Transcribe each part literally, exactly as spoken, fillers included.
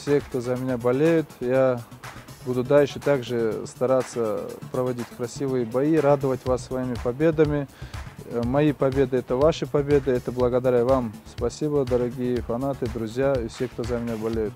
все, кто за меня болеют. Я буду дальше также стараться проводить красивые бои, радовать вас своими победами. Мои победы – это ваши победы, это благодаря вам. Спасибо, дорогие фанаты, друзья и все, кто за меня болеет.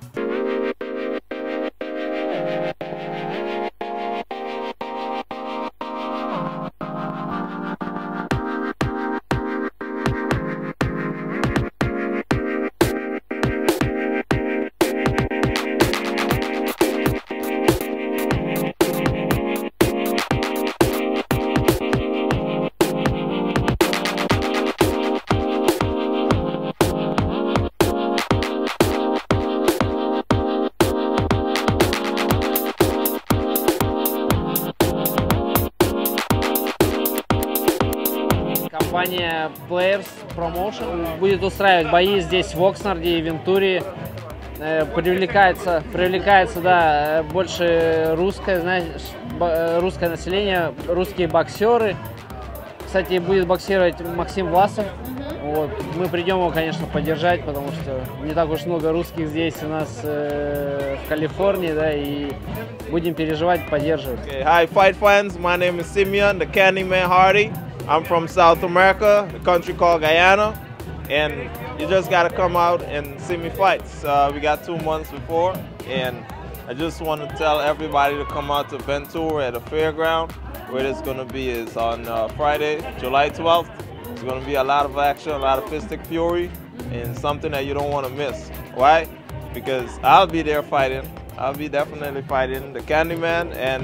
Компания Players Promotion будет устраивать бои здесь, в Окснарде и Вентуре. Привлекается, привлекается, да, больше русское, знаешь, русское население, русские боксеры. Кстати, будет боксировать Максим Власов. Вот. Мы придем его, конечно, поддержать, потому что не так уж много русских здесь у нас э, в Калифорнии, да, и будем переживать, поддерживать. Okay. Hi, fight fans. My name is Simeon, the Candyman Hardy. I'm from South America, the country called Guyana, and you just got to come out and see me fight. Uh, we got two months before, and I just want to tell everybody to come out to Ventura at the fairground. Where it's going to be is on uh, Friday, July twelfth. There's going to be a lot of action, a lot of fistic fury, and something that you don't want to miss. Why? Because I'll be there fighting. I'll be definitely fighting the Candyman, and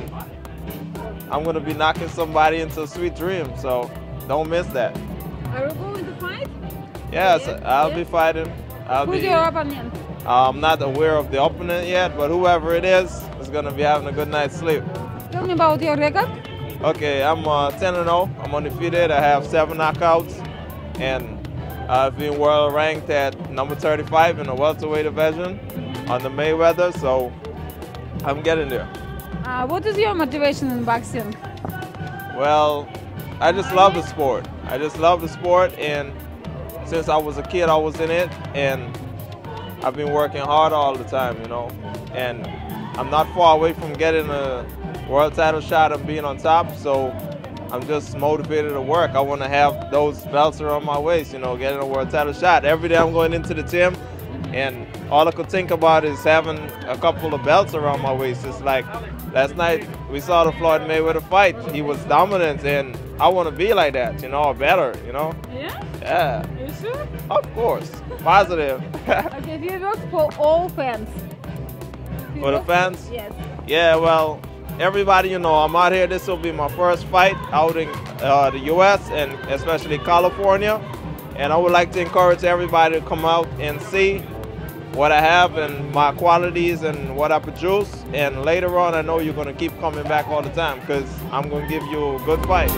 I'm going to be knocking somebody into a sweet dream, so don't miss that. Are you going to fight? Yes, Yes, I'll yes. be fighting. I'll Who's be, your opponent? I'm not aware of the opponent yet, but whoever it is is going to be having a good night's sleep. Tell me about your record. Okay, I'm uh, ten and oh. I'm undefeated. I have seven knockouts, and I've been world ranked at number thirty-five in the welterweight division on the Mayweather, so I'm getting there. Uh, what is your motivation in boxing? Well, I just love the sport. I just love the sport, and since I was a kid, I was in it, and I've been working hard all the time, you know. And I'm not far away from getting a world title shot and being on top, so I'm just motivated to work. I want to have those belts around my waist, you know, getting a world title shot. Every day I'm going into the gym, and all I could think about is having a couple of belts around my waist. It's like last night we saw the Floyd Mayweather fight. He was dominant, and I want to be like that, you know, or better, you know. Yeah? Yeah. You sure? Of course. Positive. Okay, do you work for all fans? Do you For the work- fans? Yes. Yeah, well, everybody, you know, I'm out here. This will be my first fight out in uh, the U S and especially California. And I would like to encourage everybody to come out and see what I have and my qualities and what I produce. And later on, I know you're going to keep coming back all the time because I'm going to give you a good fight.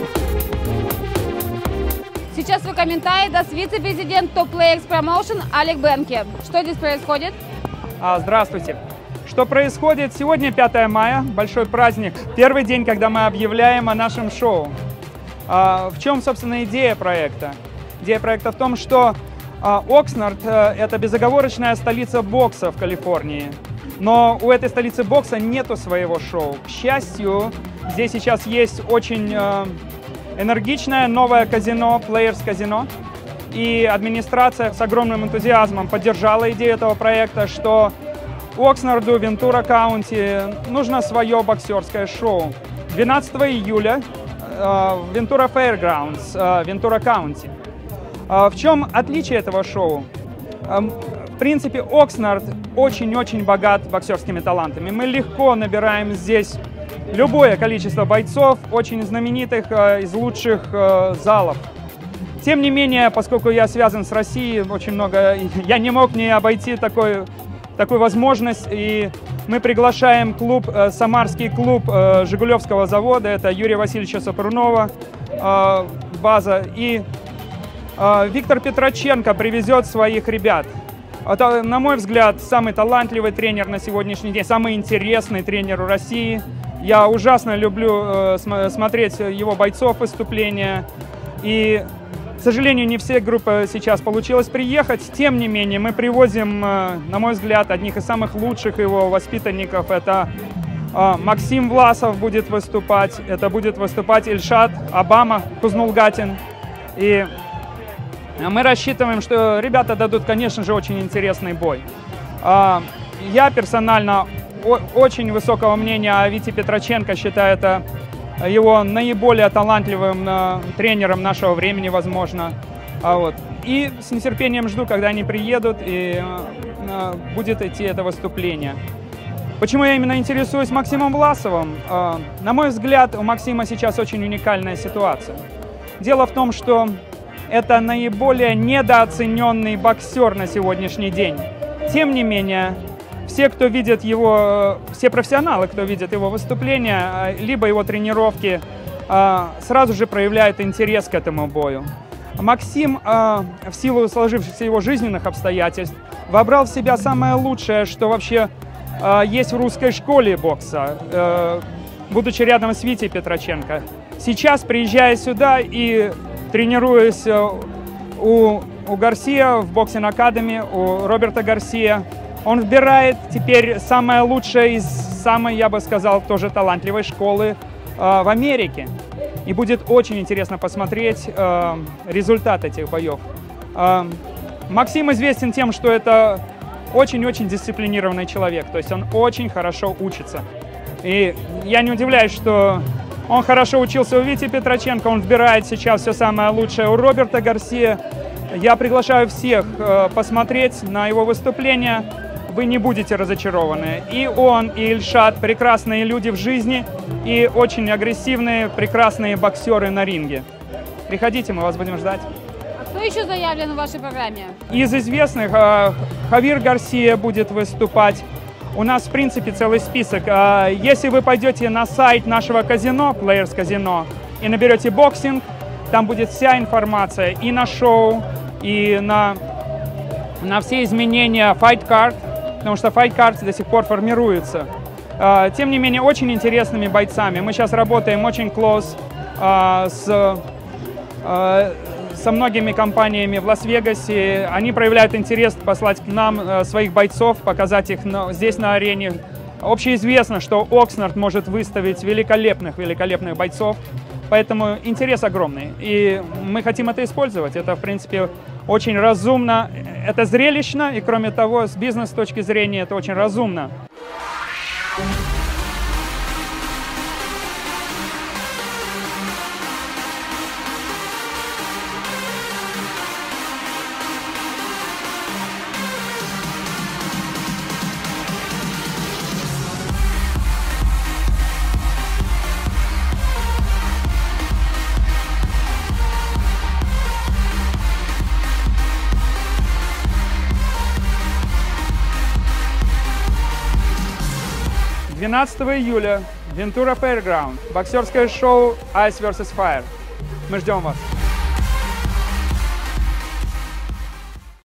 Сейчас вы комментарий даст вице-президент Top Players Promotion Олег Бенке. Что здесь происходит? А, Здравствуйте. Что происходит? Сегодня пятое мая, большой праздник. Первый день, когда мы объявляем о нашем шоу. А, В чем, собственно, идея проекта? Идея проекта в том, что а, Окснард – это безоговорочная столица бокса в Калифорнии. Но у этой столицы бокса нету своего шоу. К счастью, здесь сейчас есть очень э, энергичное новое казино, Players Casino. И администрация с огромным энтузиазмом поддержала идею этого проекта, что Окснарду, Вентура Каунти нужно свое боксерское шоу. двенадцатого июля э, в Вентура Fairgrounds, э, Вентура Каунти. Э, в чем отличие этого шоу? Э, в принципе, Окснард очень-очень богат боксерскими талантами. Мы легко набираем здесь любое количество бойцов, очень знаменитых, э, из лучших э, залов. Тем не менее, поскольку я связан с Россией, очень много, я не мог не обойти такой, такую возможность, и мы приглашаем клуб, э, самарский клуб э, Жигулевского завода, это Юрия Васильевича Сапрунова, э, база, и э, Виктор Петроченко привезет своих ребят. Это, на мой взгляд, самый талантливый тренер на сегодняшний день, самый интересный тренер в России. Я ужасно люблю э, см смотреть его бойцов выступления. И К сожалению, не все группы сейчас получилось приехать. Тем не менее, мы привозим, на мой взгляд, одних из самых лучших его воспитанников. Это Максим Власов будет выступать, это будет выступать Ильшат Обама Кузнулгатин. И мы рассчитываем, что ребята дадут, конечно же, очень интересный бой. Я персонально очень высокого мнения о Вите Петроченко, считаю это его наиболее талантливым э, тренером нашего времени, возможно. А вот. И с нетерпением жду, когда они приедут и э, будет идти это выступление. Почему я именно интересуюсь Максимом Власовым? Э, на мой взгляд, у Максима сейчас очень уникальная ситуация. Дело в том, что это наиболее недооцененный боксер на сегодняшний день. Тем не менее, все, кто видит его, все профессионалы, кто видит его выступления, либо его тренировки, сразу же проявляют интерес к этому бою. Максим, в силу сложившихся его жизненных обстоятельств, вобрал в себя самое лучшее, что вообще есть в русской школе бокса, будучи рядом с Витей Петроченко. Сейчас, приезжая сюда и тренируясь у, у Гарсия в Boxing Academy, у Роберта Гарсия, он выбирает теперь самое лучшее из самой, я бы сказал, тоже талантливой школы э, в Америке. И будет очень интересно посмотреть э, результат этих боев. Э, Максим известен тем, что это очень-очень дисциплинированный человек. То есть он очень хорошо учится. И я не удивляюсь, что он хорошо учился у Вити Петроченко. Он выбирает сейчас все самое лучшее у Роберта Гарсия. Я приглашаю всех э, посмотреть на его выступление. Вы не будете разочарованы. И он, и Ильшат – прекрасные люди в жизни и очень агрессивные, прекрасные боксеры на ринге. Приходите, мы вас будем ждать. А кто еще заявлен в вашей программе? Из известных э, Хавир Гарсия будет выступать. У нас, в принципе, целый список. Э, если вы пойдете на сайт нашего казино, Players Casino, и наберете боксинг, там будет вся информация и на шоу, и на, на все изменения Fight Card, потому что Fight Cards до сих пор формируются. Тем не менее, очень интересными бойцами. Мы сейчас работаем очень close с, со многими компаниями в Лас-Вегасе. Они проявляют интерес послать к нам своих бойцов, показать их здесь на арене. Общеизвестно, что Окснард может выставить великолепных, великолепных бойцов. Поэтому интерес огромный, и мы хотим это использовать. Это, в принципе, очень разумно, это зрелищно, и, кроме того, с бизнес точки зрения, это очень разумно. двенадцатого июля, Ventura Fairground, боксерское шоу Ice версус Fire. Мы ждем вас.